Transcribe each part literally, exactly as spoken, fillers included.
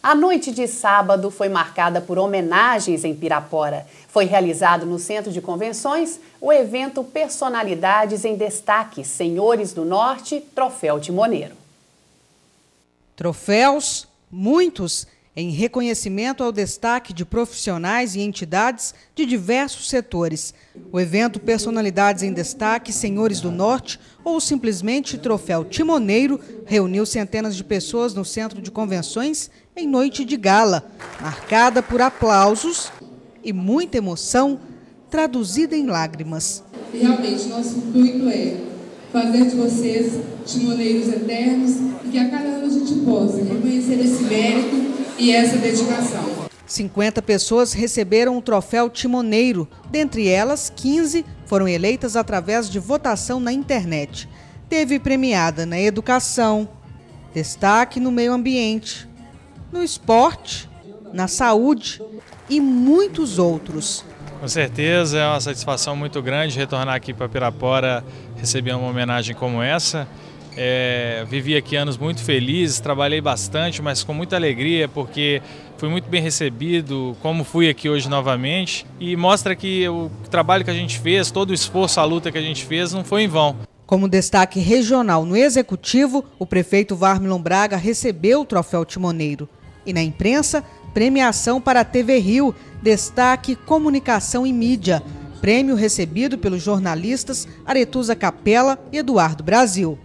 A noite de sábado foi marcada por homenagens em Pirapora. Foi realizado no Centro de Convenções o evento Personalidades em Destaque, Senhores do Norte, Troféu Timoneiro. Troféus, muitos, em reconhecimento ao destaque de profissionais e entidades de diversos setores. O evento Personalidades em Destaque, Senhores do Norte, ou simplesmente Troféu Timoneiro, reuniu centenas de pessoas no Centro de Convenções em noite de gala, marcada por aplausos e muita emoção, traduzida em lágrimas. E realmente, nosso intuito é fazer de vocês timoneiros eternos e que a cada ano a gente possa reconhecer esse mérito e essa dedicação. cinquenta pessoas receberam o troféu Timoneiro, dentre elas, quinze foram eleitas através de votação na internet. Teve premiada na educação, destaque no meio ambiente, no esporte, na saúde e muitos outros. Com certeza, é uma satisfação muito grande retornar aqui para Pirapora, receber uma homenagem como essa. É, vivi aqui anos muito felizes, trabalhei bastante, mas com muita alegria, porque fui muito bem recebido, como fui aqui hoje novamente, e mostra que o trabalho que a gente fez, todo o esforço, a luta que a gente fez, não foi em vão. Como destaque regional no Executivo, o prefeito Varmilon Braga recebeu o troféu Timoneiro. E na imprensa, premiação para a T V Rio, destaque Comunicação e Mídia, prêmio recebido pelos jornalistas Aretusa Capella e Eduardo Brasil.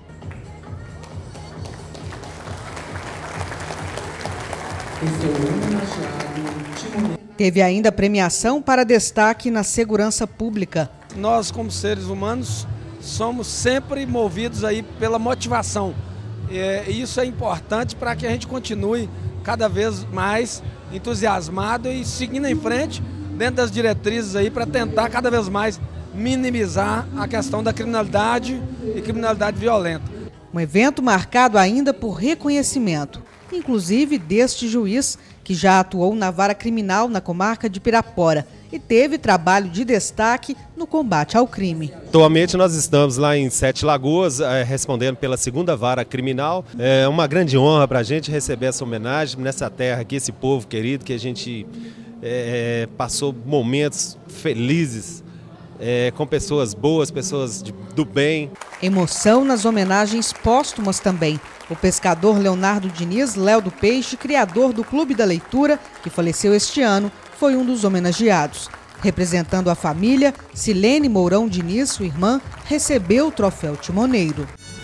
Teve ainda premiação para destaque na segurança pública. Nós, como seres humanos, somos sempre movidos aí pela motivação. E isso é importante para que a gente continue cada vez mais entusiasmado e seguindo em frente dentro das diretrizes aí para tentar cada vez mais minimizar a questão da criminalidade e criminalidade violenta. Um evento marcado ainda por reconhecimento, inclusive deste juiz que já atuou na vara criminal na comarca de Pirapora e teve trabalho de destaque no combate ao crime. Atualmente nós estamos lá em Sete Lagoas, é, respondendo pela segunda vara criminal. É uma grande honra para a gente receber essa homenagem nessa terra aqui, esse povo querido que a gente é, passou momentos felizes é, com pessoas boas, pessoas de, do bem. Emoção nas homenagens póstumas também. O pescador Leonardo Diniz, Léo do Peixe, criador do Clube da Leitura, que faleceu este ano, foi um dos homenageados. Representando a família, Silene Mourão Diniz, sua irmã, recebeu o troféu Timoneiro.